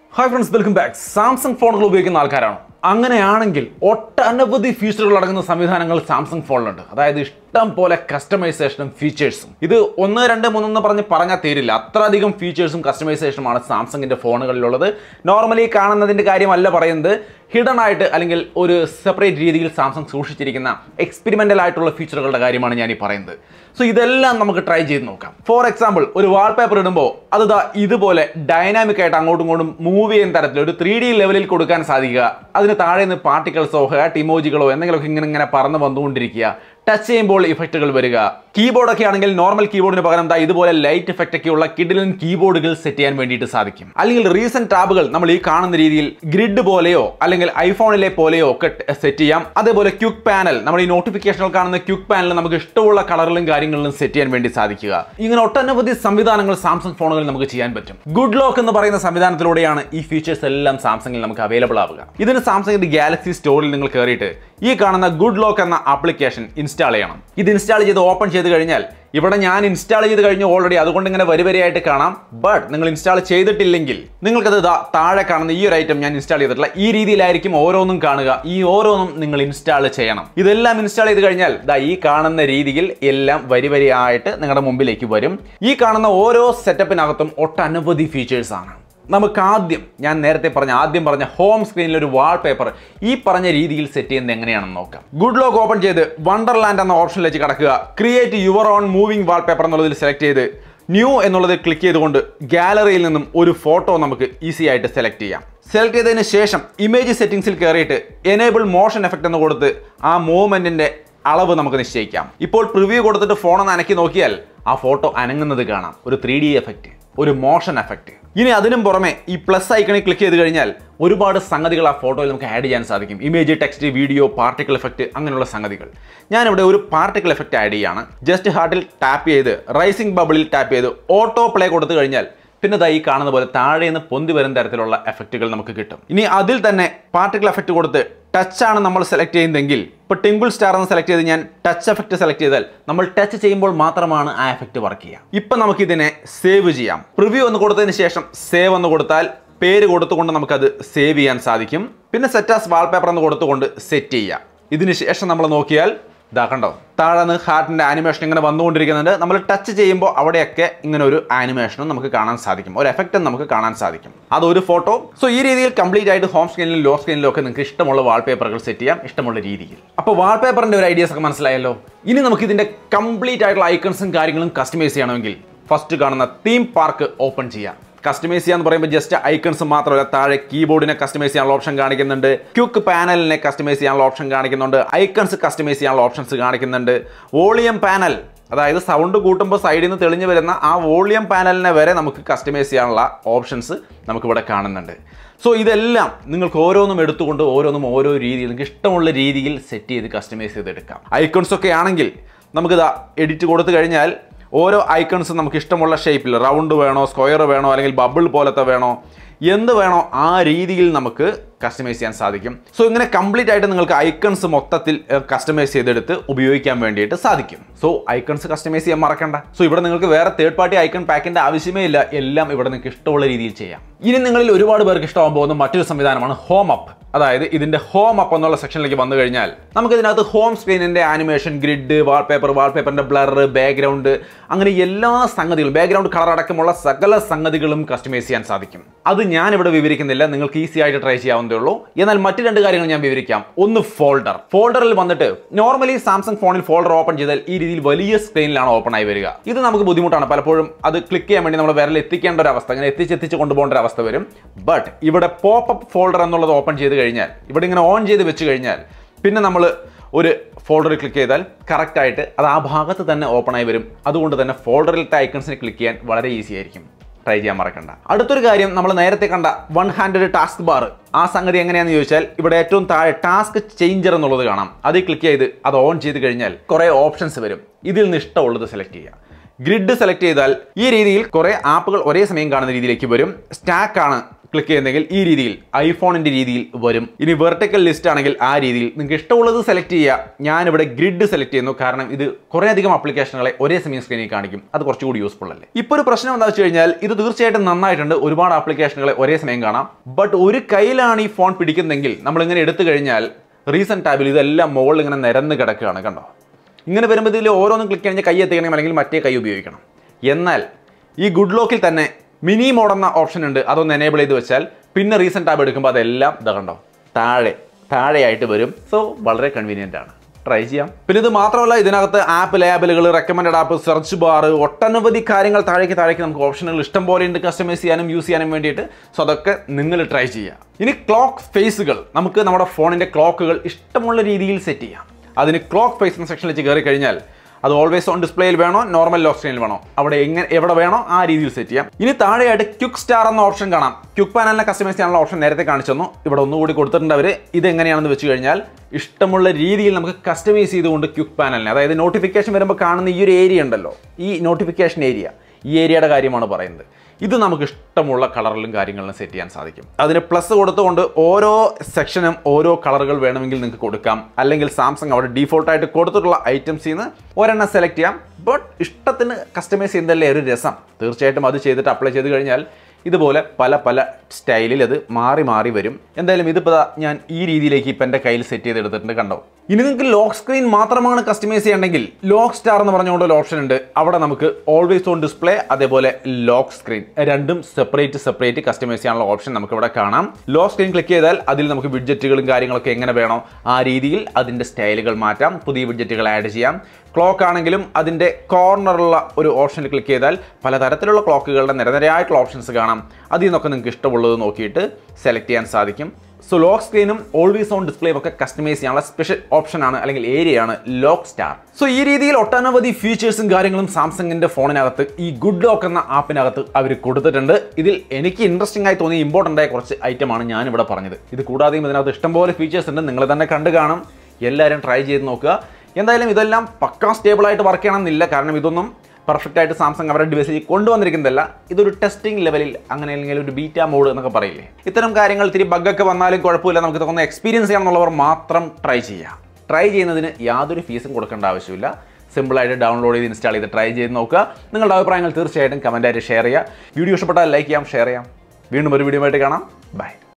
Hi friends, welcome back. Samsung ഫോണുകൾ ഉപയോഗിക്കുന്ന ആൾക്കാരാണോ? അങ്ങനെയാണെങ്കിൽ ഒട്ടനവധി ഫീച്ചറുകൾ അടങ്ങുന്ന സംവിധാനങ്ങൾ സാംസങ് ഫോണിലുണ്ട്. അതായത് ഇഷ്ടം പോലെ കസ്റ്റമൈസേഷനും ഫീച്ചേഴ്സും. ഇത് 1, 2, 3 പറഞ്ഞാൽ തീരില്ല. അത്രയധികം ഫീച്ചേഴ്സും കസ്റ്റമൈസേഷനുമാണ് സാംസങ്ങിന്റെ ഫോണുകളിലുള്ളത്. നോർമലി കാണുന്നതിന്റെ കാര്യമല്ല പറയുന്നത്, ഹിഡൻ ആയിട്ട് അല്ലെങ്കിൽ ഒരു സെപ്പറേറ്റ് രീതിയിൽ സാംസങ് സൂക്ഷിച്ചിരിക്കുന്ന എക്സ്പെരിമെന്റൽ ആയിട്ടുള്ള ഫീച്ചറുകളുടെ കാര്യമാണ് ഞാൻ ഈ പറയുന്നത്. സോ ഇതെല്ലാം നമുക്ക് ട്രൈ ചെയ്ത് നോക്കാം. ഫോർ എക്സാമ്പിൾ, ഒരു വാൾപേപ്പർ ഇടുമ്പോൾ അത് ഇതുപോലെ ഡൈനാമിക് ആയിട്ട് അങ്ങോട്ടും ഇങ്ങോട്ടും മൂവ് ചെയ്യുന്ന തരത്തിൽ ഒരു 3D ലെവലിൽ കൊടുക്കാൻ സാധിക്കുക. അതിന് താഴെ നിന്ന് പാർട്ടിക്കിൾസോ ഹാറ്റ് ഇമോജികളോ എന്തെങ്കിലുമൊക്കെ ഇങ്ങനെ പറന്ന് വന്നുകൊണ്ടിരിക്കുക. ടച്ച് ചെയ്യുമ്പോൾ ഇഫക്റ്റുകൾ വരിക. കീബോർഡൊക്കെ ആണെങ്കിൽ നോർമൽ കീബോർഡിന് പകരം ഇതുപോലെ ലൈറ്റ് ഇഫക്റ്റ് ഒക്കെയുള്ള കിഡിലൻ കീബോർഡുകൾ സെറ്റ് ചെയ്യാൻ വേണ്ടിയിട്ട് സാധിക്കും. അല്ലെങ്കിൽ റീസെന്റ് ടാബുകൾ നമ്മൾ ഈ കാണുന്ന രീതിയിൽ ഗ്രിഡ് പോലെയോ അല്ലെങ്കിൽ ഐഫോണിലെ പോലെയോ ഒക്കെ സെറ്റ് ചെയ്യാം. അതേപോലെ ക്വിക്ക് പാനൽ, നമ്മൾ ഈ നോട്ടിഫിക്കേഷനുകൾ കാണുന്ന ക്വിക്ക് പാനൽ നമുക്ക് ഇഷ്ടമുള്ള കളറിലും കാര്യങ്ങളിലും സെറ്റ് ചെയ്യാൻ വേണ്ടി സാധിക്കുക. ഇങ്ങനെ ഒട്ടനവധി സംവിധാനങ്ങൾ സാംസങ് ഫോണുകളിൽ നമുക്ക് ചെയ്യാൻ പറ്റും. ഗുഡ് ലോക്ക് എന്ന് പറയുന്ന സംവിധാനത്തിലൂടെയാണ് ഈ ഫീച്ചേഴ്സ് എല്ലാം സാംസങ്ങിൽ നമുക്ക് അവൈലബിൾ ആവുക. ഇതിന് സാംസങ്ങിന്റെ ഗാലക്സി സ്റ്റോറിൽ നിങ്ങൾ കയറിയിട്ട് ഈ കാണുന്ന ഗുഡ് ലോക്ക് എന്ന ആപ്ലിക്കേഷൻ ഇൻസ്റ്റാൾ ചെയ്യണം. ഇത് ഇൻസ്റ്റാൾ ചെയ്ത് ഓപ്പൺ ചെയ്ത് കഴിഞ്ഞാൽ ഇവിടെ ഞാൻ ഇൻസ്റ്റാൾ ചെയ്ത് കഴിഞ്ഞു ഓൾറെഡി, അതുകൊണ്ട് ഇങ്ങനെ വരിവരിയായിട്ട് കാണാം. ബട്ട് നിങ്ങൾ ഇൻസ്റ്റാൾ ചെയ്തിട്ടില്ലെങ്കിൽ നിങ്ങൾക്കത് താഴെ കാണുന്ന ഈ ഒരു ഐറ്റം ഞാൻ ഇൻസ്റ്റാൾ ചെയ്തിട്ടില്ല, ഈ രീതിയിലായിരിക്കും ഓരോന്നും കാണുക. ഈ ഓരോന്നും നിങ്ങൾ ഇൻസ്റ്റാൾ ചെയ്യണം. ഇതെല്ലാം ഇൻസ്റ്റാൾ ചെയ്ത് കഴിഞ്ഞാൽ ഈ കാണുന്ന രീതിയിൽ എല്ലാം വരിവരിയായിട്ട് നിങ്ങളുടെ മുമ്പിലേക്ക് വരും. ഈ കാണുന്ന ഓരോ സെറ്റപ്പിനകത്തും ഒട്ടനവധി ഫീച്ചേഴ്സ് ആണ്. നമുക്ക് ഞാൻ നേരത്തെ പറഞ്ഞ ഹോം സ്ക്രീനിൽ ഒരു വാൾപേപ്പർ ഈ പറഞ്ഞ രീതിയിൽ സെറ്റ് ചെയ്യുന്നത് എങ്ങനെയാണെന്ന് നോക്കാം. ഗുഡ് ലോക്ക് ഓപ്പൺ ചെയ്ത് വണ്ടർലാൻഡ് എന്ന ഓപ്ഷനിലേക്ക് കടക്കുക. Create your own moving wallpaper എന്നുള്ളതിൽ സെലക്ട് ചെയ്ത് ന്യൂ എന്നുള്ളത് ക്ലിക്ക് ചെയ്തുകൊണ്ട് ഗാലറിയിൽ നിന്നും ഒരു ഫോട്ടോ നമുക്ക് ഈസി ആയിട്ട് സെലക്ട് ചെയ്യാം. സെലക്ട് ചെയ്തതിന് ശേഷം ഇമേജ് സെറ്റിംഗ്സിൽ കയറിയിട്ട് എനേബിൾ മോഷൻ എഫക്റ്റ് എന്ന് കൊടുത്ത് ആ മൂവ്മെന്റിന്റെ അളവ് നമുക്ക് നിശ്ചയിക്കാം. ഇപ്പോൾ പ്രിവ്യൂ കൊടുത്തിട്ട് ഫോണൊന്ന് അനക്കി നോക്കിയാൽ ആ ഫോട്ടോ അനങ്ങുന്നത് കാണാം. ഒരു 3D എഫക്റ്റ്, ഒരു മോഷൻ എഫക്റ്റ്. ഇനി അതിനും പുറമെ ഈ പ്ലസ് ഐക്കണിൽ ക്ലിക്ക് ചെയ്ത് കഴിഞ്ഞാൽ ഒരുപാട് സംഗതികൾ ആ ഫോട്ടോയിൽ നമുക്ക് ആഡ് ചെയ്യാൻ സാധിക്കും. Image, text, video, particle effect, അങ്ങനെയുള്ള സംഗതികൾ. ഞാനിവിടെ ഒരു പാർട്ടിക്കിൾ എഫക്റ്റ് ആഡ് ചെയ്യാണ്. ജസ്റ്റ് ഹാർട്ടിൽ ടാപ്പ് ചെയ്ത് റൈസിംഗ് ബബിളിൽ ടാപ്പ് ചെയ്ത് ഓട്ടോ പ്ലേ കൊടുത്തു കഴിഞ്ഞാൽ പിന്നെ ഈ കാണുന്ന പോലെ താഴെ നിന്ന് പൊന്തി വരുന്ന തരത്തിലുള്ള എഫക്റ്റുകൾ നമുക്ക് കിട്ടും. ഇനി അതിൽ തന്നെ പാർട്ടിക്കിൾ എഫക്റ്റ് കൊടുത്ത് ടച്ച് ആണ് നമ്മൾ സെലക്ട് ചെയ്യുന്നതെങ്കിൽ, ഇപ്പോൾ ടിംഗിൾ സ്റ്റാർ എന്ന് സെലക്ട് ചെയ്ത് ഞാൻ ടച്ച് എഫക്റ്റ് സെലക്ട് ചെയ്താൽ നമ്മൾ ടച്ച് ചെയ്യുമ്പോൾ മാത്രമാണ് ആ എഫക്റ്റ് വർക്ക് ചെയ്യുക. ഇപ്പം നമുക്കിതിനെ സേവ് ചെയ്യാം. പ്രിവ്യൂ എന്ന് കൊടുത്തതിന് ശേഷം സേവ് എന്ന് കൊടുത്താൽ പേര് കൊടുത്തുകൊണ്ട് നമുക്കത് സേവ് ചെയ്യാൻ സാധിക്കും. പിന്നെ സെറ്റ് ആസ് വാൾപേപ്പർ എന്ന് കൊടുത്തുകൊണ്ട് സെറ്റ് ചെയ്യാം. ഇതിന് ശേഷം നമ്മൾ നോക്കിയാൽ കണ്ടോ, താഴെ നിന്ന് ഹാർട്ടിന്റെ ആനിമേഷൻ ഇങ്ങനെ വന്നുകൊണ്ടിരിക്കുന്നുണ്ട്. നമ്മൾ ടച്ച് ചെയ്യുമ്പോൾ അവിടെയൊക്കെ ഇങ്ങനെ ഒരു ആനിമേഷനും നമുക്ക് കാണാൻ സാധിക്കും, ഒരു എഫക്റ്റും നമുക്ക് കാണാൻ സാധിക്കും. അതൊരു ഫോട്ടോ. സോ ഈ രീതിയിൽ കംപ്ലീറ്റ് ആയിട്ട് ഹോം സ്ക്രീനിലും ലോ സ്ക്രീനിലും ഒക്കെ നിങ്ങൾക്ക് ഇഷ്ടമുള്ള വാൾപേപ്പറുകൾ സെറ്റ് ചെയ്യാം, ഇഷ്ടമുള്ള രീതിയിൽ. അപ്പോൾ വാൾപേപ്പറിന്റെ ഒരു ഐഡിയാസ് ഒക്കെ മനസ്സിലായല്ലോ. ഇനി നമുക്ക് ഇതിന്റെ കംപ്ലീറ്റ് ആയിട്ടുള്ള ഐക്കൺസും കാര്യങ്ങളും കസ്റ്റമൈസ് ചെയ്യണമെങ്കിൽ ഫസ്റ്റ് കാണുന്ന തീം പാർക്ക് ഓപ്പൺ ചെയ്യാം. കസ്റ്റമൈസ് ചെയ്യാന്ന് പറയുമ്പോൾ ജസ്റ്റ് ഐക്കൺസ് മാത്രമല്ല, താഴെ കീബോർഡിനെ കസ്റ്റമൈസ് ചെയ്യാനുള്ള ഓപ്ഷൻ കാണിക്കുന്നുണ്ട്, ക്വിക്ക് പാനലിനെ കസ്റ്റമൈസ് ചെയ്യാനുള്ള ഓപ്ഷൻ കാണിക്കുന്നുണ്ട്, ഐക്കൺസ് കസ്റ്റമൈസ് ചെയ്യാനുള്ള ഓപ്ഷൻസ് കാണിക്കുന്നുണ്ട്, വോളിയം പാനൽ, അതായത് സൗണ്ട് കൂട്ടുമ്പോൾ സൈഡിൽ നിന്ന് തെളിഞ്ഞു വരുന്ന ആ വോളിയം പാനലിനെ വരെ നമുക്ക് കസ്റ്റമൈസ് ചെയ്യാനുള്ള ഓപ്ഷൻസ് നമുക്കിവിടെ കാണുന്നുണ്ട്. സോ ഇതെല്ലാം നിങ്ങൾക്ക് ഓരോന്നും എടുത്തുകൊണ്ട് ഓരോന്നും ഓരോ രീതിയിൽ നിങ്ങൾക്ക് ഇഷ്ടമുള്ള രീതിയിൽ സെറ്റ് ചെയ്ത് കസ്റ്റമൈസ് ചെയ്തെടുക്കാം. ഐക്കൺസ് ഒക്കെ ആണെങ്കിൽ നമുക്കിത് എഡിറ്റ് കൊടുത്തു കഴിഞ്ഞാൽ ഓരോ ഐക്കൺസും നമുക്ക് ഇഷ്ടമുള്ള ഷേപ്പിൽ, റൗണ്ട് വേണോ, സ്ക്വയർ വേണോ, അല്ലെങ്കിൽ ബബിൾ പോലത്തെ വേണോ, എന്ത് വേണോ ആ രീതിയിൽ നമുക്ക് കസ്റ്റമൈസ് ചെയ്യാൻ സാധിക്കും. സോ ഇങ്ങനെ കംപ്ലീറ്റ് ആയിട്ട് നിങ്ങൾക്ക് ഐക്കൺസ് മൊത്തത്തിൽ കസ്റ്റമൈസ് ചെയ്തെടുത്ത് ഉപയോഗിക്കാൻ വേണ്ടിയിട്ട് സാധിക്കും. സോ ഐക്കൺസ് കസ്റ്റമൈസ് ചെയ്യാൻ മറക്കണ്ട. സോ ഇവിടെ നിങ്ങൾക്ക് വേറെ തേർഡ് പാർട്ടി ഐക്കൺ പാക്കിന്റെ ആവശ്യമേ ഇല്ല, എല്ലാം ഇവിടെ നിങ്ങൾക്ക് ഇഷ്ടമുള്ള രീതിയിൽ ചെയ്യാം. ഇനി നിങ്ങളിൽ ഒരുപാട് പേർക്ക് ഇഷ്ടമാകാൻ പോകുന്ന മറ്റൊരു സംവിധാനമാണ് ഹോം അപ്പ്. അതായത് ഇതിന്റെ ഹോം അപ്പ് എന്നുള്ള സെക്ഷനിലേക്ക് വന്നു കഴിഞ്ഞാൽ നമുക്ക് ഇതിനകത്ത് ഹോം സ്ക്രീനിന്റെ ആനിമേഷൻ, ഗ്രിഡ്, വാൾപേപ്പറിന്റെ ബ്ലർ, ബാക്ക്ഗ്രൗണ്ട്, അങ്ങനെ എല്ലാ സംഗതികളും, ബാക്ക്ഗ്രൗണ്ട് കളർ അടക്കമുള്ള സകല സംഗതികളും കസ്റ്റമൈസ് ചെയ്യാൻ സാധിക്കും. അത് ഞാൻ ഇവിടെ വിവരിക്കുന്നില്ല, നിങ്ങൾക്ക് ഈസി ആയിട്ട് ട്രൈ ചെയ്യാവുന്നതേ ഉള്ളൂ. എന്നാൽ മറ്റു രണ്ട് കാര്യങ്ങൾ ഞാൻ വിവരിക്കാം. ഒന്ന് ഫോൾഡറിൽ വന്നിട്ട് നോർമലി സാംസങ് ഫോണിൽ ഫോൾഡർ ഓപ്പൺ ചെയ്താൽ ഈ രീതിയിൽ വലിയ സ്ക്രീനിലാണ് ഓപ്പൺ ആയി വരിക. ഇത് നമുക്ക് ബുദ്ധിമുട്ടാണ്. പലപ്പോഴും അത് ക്ലിക്ക് ചെയ്യാൻ വേണ്ടി നമ്മൾ വിരൽ എത്തിക്കേണ്ട ഒരു അവസ്ഥ, ഇങ്ങനെ എത്തിച്ച് കൊണ്ടുപോകേണ്ട ഒരു അവസ്ഥ വരും. ബട്ട് ഇവിടെ പോപ്പ് ഫോൾഡർ എന്നുള്ളത് ഓപ്പൺ ചെയ്ത് കഴിഞ്ഞാൽ, ഇവിടെ ഇങ്ങനെ ഓൺ ചെയ്ത് വെച്ച് കഴിഞ്ഞാൽ പിന്നെ നമ്മൾ ഒരു ഫോൾഡറിൽ ക്ലിക്ക് ചെയ്താൽ കറക്റ്റായിട്ട് അത് ആ ഭാഗത്ത് തന്നെ ഓപ്പൺ ആയി വരും. അതുകൊണ്ട് തന്നെ ഫോൾഡറിലത്തെ ഐക്കൺസിനെ ക്ലിക്ക് ചെയ്യാൻ വളരെ ഈസി ആയിരിക്കും. ട്രൈ ചെയ്യാൻ മറക്കണ്ട. അടുത്തൊരു കാര്യം, നമ്മൾ നേരത്തെ കണ്ട 1 ഹാൻഡഡ് ടാസ്ക് ബാർ, ആ സംഗതി എങ്ങനെയാണെന്ന് ചോദിച്ചാൽ ഇവിടെ ഏറ്റവും താഴെ ടാസ്ക് ചേഞ്ചർ എന്നുള്ളത് കാണാം. അതിൽ ക്ലിക്ക് ചെയ്ത് അത് ഓൺ ചെയ്ത് കഴിഞ്ഞാൽ കുറേ ഓപ്ഷൻസ് വരും. ഇതിൽ നിന്ന് ഇഷ്ടമുള്ളത് സെലക്ട് ചെയ്യുക. ഗ്രിഡ് സെലക്ട് ചെയ്താൽ ഈ രീതിയിൽ കുറേ ആപ്പുകൾ ഒരേ സമയം കാണുന്ന രീതിയിലേക്ക് വരും. സ്റ്റാക്ക് ആണ് ക്ലിക്ക് ചെയ്യുന്നെങ്കിൽ ഈ രീതിയിൽ ഐഫോണിന്റെ രീതിയിൽ വരും. ഇനി വെർട്ടിക്കൽ ലിസ്റ്റ് ആണെങ്കിൽ ആ രീതിയിൽ നിങ്ങൾക്ക് ഇഷ്ടമുള്ളത് സെലക്ട് ചെയ്യുക. ഞാനിവിടെ ഗ്രിഡ് സെലക്ട് ചെയ്യുന്നു, കാരണം ഇത് കുറേ അധികം ആപ്ലിക്കേഷനുകളെ ഒരേ സമയം സ്ക്രീനിൽ കാണിക്കും. അത് കുറച്ചുകൂടി യൂസ്ഫുൾ അല്ലേ. ഇപ്പോൾ ഒരു പ്രശ്നം എന്താ വെച്ച് കഴിഞ്ഞാൽ ഇത് തീർച്ചയായിട്ടും നന്നായിട്ടുണ്ട്, ഒരുപാട് ആപ്ലിക്കേഷനുകളെ ഒരേ സമയം കാണാം. ബട്ട് ഒരു കയ്യിലാണ് ഈ ഫോൺ പിടിക്കുന്നതെങ്കിൽ നമ്മളിങ്ങനെ എടുത്തു കഴിഞ്ഞാൽ റീസെന്റ് ടാബിൽ ഇതെല്ലാം മുകളിൽ ഇങ്ങനെ നിരന്ന് കിടക്കുകയാണ്. കണ്ടോ, ഇങ്ങനെ വരുമ്പോൾ ഇതിൽ ഓരോന്നും ക്ലിക്ക് കഴിഞ്ഞാൽ കൈ എത്തിക്കണം, അല്ലെങ്കിൽ മറ്റേ കൈ ഉപയോഗിക്കണം. എന്നാൽ ഈ ഗുഡ് ലോക്കിൽ തന്നെ മിനി മോഡ് എന്ന ഓപ്ഷൻ ഉണ്ട്. അതൊന്ന് എനേബിൾ ചെയ്ത് വെച്ചാൽ പിന്നെ റീസെന്റ് ടാബ് എടുക്കുമ്പോൾ അതെല്ലാം ഇതാ കണ്ടോ താഴെയായിട്ട് വരും. സോ വളരെ കൺവീനിയൻ്റ് ആണ്, ട്രൈ ചെയ്യാം. പിന്നെ ഇത് മാത്രമല്ല, ഇതിനകത്ത് ആപ്പ് ലേബലുകൾ, റെക്കമെൻഡഡ് ആപ്പ്, സെർച്ച് ബാർ, ഒട്ടനവധി കാര്യങ്ങൾ താഴേക്ക് നമുക്ക് ഓപ്ഷനുകൾ ഇഷ്ടം പോലെ ഉണ്ട് കസ്റ്റമൈസ് ചെയ്യാനും യൂസ് ചെയ്യാനും വേണ്ടിയിട്ട്. സോ അതൊക്കെ നിങ്ങൾ ട്രൈ ചെയ്യുക. ഇനി ക്ലോക്ക് ഫേസുകൾ, നമുക്ക് നമ്മുടെ ഫോണിൻ്റെ ക്ലോക്കുകൾ ഇഷ്ടമുള്ള രീതിയിൽ സെറ്റ് ചെയ്യാം. അതിന് ക്ലോക്ക് ഫേസ് എന്ന സെക്ഷനിലേക്ക് കയറി കഴിഞ്ഞാൽ അത് ഓൾവേസ് ഓൺ ഡിസ്പ്ലേയിൽ വേണോ നോർമൽ ലോക്ക് സ്ക്രീനിൽ വേണോ, എവിടെ വേണോ ആ രീതിയിൽ സെറ്റ് ചെയ്യാം. ഇനി താഴെയായിട്ട് ക്വിക്ക് സ്റ്റാർ എന്ന ഓപ്ഷൻ കാണാം. ക്വിക്ക് പാനലിനെ കസ്റ്റമൈസ് ചെയ്യാനുള്ള ഓപ്ഷൻ നേരത്തെ കാണിച്ചു തന്നു. ഇവിടെ ഒന്നുകൂടി കൊടുത്തിട്ടുണ്ട് അവർ. ഇതെങ്ങനെയാണെന്ന് വെച്ച് കഴിഞ്ഞാൽ ഇഷ്ടമുള്ള രീതിയിൽ നമുക്ക് കസ്റ്റമൈസ് ചെയ്തുകൊണ്ട് ക്വിക്ക് പാനലിനെ, അതായത് നോട്ടിഫിക്കേഷൻ വരുമ്പോൾ കാണുന്ന ഈ ഒരു ഏരിയ ഉണ്ടല്ലോ, ഈ നോട്ടിഫിക്കേഷൻ ഏരിയ, ഈ ഏരിയയുടെ കാര്യമാണ് പറയുന്നത്. ഇത് നമുക്ക് ഇഷ്ടമുള്ള കളറിലും കാര്യങ്ങളിലും സെറ്റ് ചെയ്യാൻ സാധിക്കും. അതിന് പ്ലസ് കൊടുത്തുകൊണ്ട് ഓരോ സെക്ഷനും ഓരോ കളറുകൾ വേണമെങ്കിൽ നിങ്ങൾക്ക് കൊടുക്കാം. അല്ലെങ്കിൽ സാംസങ് അവിടെ ഡീഫോൾട്ടായിട്ട് കൊടുത്തിട്ടുള്ള ഐറ്റംസിൽ നിന്ന് ഒരെണ്ണം സെലക്ട് ചെയ്യാം. ബട്ട് ഇഷ്ടത്തിന് കസ്റ്റമൈസ് ചെയ്യുന്നതല്ലേ ഒരു രസം. തീർച്ചയായിട്ടും അത് ചെയ്തിട്ട് അപ്ലൈ ചെയ്ത് കഴിഞ്ഞാൽ ഇതുപോലെ പല സ്റ്റൈലിൽ അത് മാറി വരും. എന്തായാലും ഇതിപ്പോൾ ഞാൻ ഈ രീതിയിലേക്ക് ഇപ്പം എൻ്റെ കയ്യിൽ സെറ്റ് ചെയ്തെടുത്തിട്ടുണ്ട്. കണ്ടോ, ഇനി നിങ്ങൾക്ക് ലോക്ക് സ്ക്രീൻ മാത്രമാണ് കസ്റ്റമൈസ് ചെയ്യണമെങ്കിൽ ലോക്ക് സ്റ്റാർ എന്ന് പറഞ്ഞുകൊണ്ട് ഒരു ഓപ്ഷൻ ഉണ്ട്. അവിടെ നമുക്ക് ഓൾവേസ് ഓൺ ഡിസ്പ്ലേ അതേപോലെ ലോക്ക് സ്ക്രീൻ രണ്ടും സെപ്പറേറ്റ് കസ്റ്റമൈസ് ചെയ്യാനുള്ള ഓപ്ഷൻ നമുക്ക് ഇവിടെ കാണാം. ലോക്ക് സ്ക്രീൻ ക്ലിക്ക് ചെയ്താൽ അതിൽ നമുക്ക് വിഡ്ജറ്റുകളും കാര്യങ്ങളൊക്കെ എങ്ങനെ വേണോ ആ രീതിയിൽ അതിൻ്റെ സ്റ്റൈലുകൾ മാറ്റാം, പുതിയ വിഡ്ജറ്റുകൾ ആഡ് ചെയ്യാം. ക്ലോക്ക് ആണെങ്കിലും അതിൻ്റെ കോർണറുള്ള ഒരു ഓപ്ഷനിൽ ക്ലിക്ക് ചെയ്താൽ പലതരത്തിലുള്ള ക്ലോക്കുകളുടെ നിരനിരയായിട്ടുള്ള ഓപ്ഷൻസ് കാണാം. അതിൽ നിന്നൊക്കെ നിങ്ങൾക്ക് ഇഷ്ടമുള്ളത് നോക്കിയിട്ട് സെലക്ട് ചെയ്യാൻ സാധിക്കും. സോ ലോക്ക് സ്ക്രീനും ഓൾവേസ് ഓൺ ഡിസ്പ്ലേയും ഒക്കെ കസ്റ്റമൈസ് ചെയ്യാനുള്ള സ്പെഷ്യൽ ഓപ്ഷനാണ് അല്ലെങ്കിൽ ഏരിയയാണ് ലോക്ക് സ്റ്റാർ. സോ ഈ രീതിയിൽ ഒട്ടനവധി ഫീച്ചേഴ്സും കാര്യങ്ങളും സാംസങ്ങിന്റെ ഫോണിനകത്ത് ഈ ഗുഡ് ലോക്ക് എന്ന ആപ്പിനകത്ത് അവർ കൊടുത്തിട്ടുണ്ട്. ഇതിൽ എനിക്ക് ഇൻട്രസ്റ്റിംഗ് ആയി തോന്നിയ ഇമ്പോർട്ടൻ്റ് ആയ കുറച്ച് ഐറ്റമാണ് ഞാൻ ഇവിടെ പറഞ്ഞത്. ഇത് കൂടാതെയും ഇതിനകത്ത് ഇഷ്ടംപോലെ ഫീച്ചേഴ്സ് ഉണ്ട്, നിങ്ങൾ തന്നെ കണ്ടു കാണും. എല്ലാവരും ട്രൈ ചെയ്ത് നോക്കുക. എന്തായാലും ഇതെല്ലാം പക്കാ സ്റ്റേബിളായിട്ട് വർക്ക് ചെയ്യണമെന്നില്ല, കാരണം ഇതൊന്നും പെർഫെക്റ്റ് ആയിട്ട് സാംസങ് അവരുടെ ഡിവൈസിൽ കൊണ്ടുവന്നിരിക്കുന്നതല്ല. ഇതൊരു ടെസ്റ്റിംഗ് ലെവലിൽ, അങ്ങനെ അല്ലെങ്കിൽ ഒരു ബീറ്റ മോഡ് എന്നൊക്കെ പറയില്ലേ, ഇത്തരം കാര്യങ്ങൾ ഇത്തിരി ബഗ്ഗൊക്കെ വന്നാലും കുഴപ്പമില്ല, നമുക്ക് ഇതൊന്ന് എക്സ്പീരിയൻസ് ചെയ്യണമെന്നുള്ളവർ മാത്രം ട്രൈ ചെയ്യുക. ട്രൈ ചെയ്യുന്നതിന് യാതൊരു ഫീസും കൊടുക്കേണ്ട ആവശ്യമില്ല. സിമ്പിളായിട്ട് ഡൗൺലോഡ് ചെയ്ത് ഇൻസ്റ്റാൾ ചെയ്ത് ട്രൈ ചെയ്ത് നോക്കുക. നിങ്ങളുടെ അഭിപ്രായങ്ങൾ തീർച്ചയായിട്ടും കമൻറ്റായിട്ട് ഷെയർ ചെയ്യുക. വീഡിയോ ഇഷ്ടപ്പെട്ടാൽ ലൈക്ക് ചെയ്യാം, ഷെയർ ചെയ്യാം. വീണ്ടും ഒരു വീഡിയോ ആയിട്ട് കാണാം. ബൈ.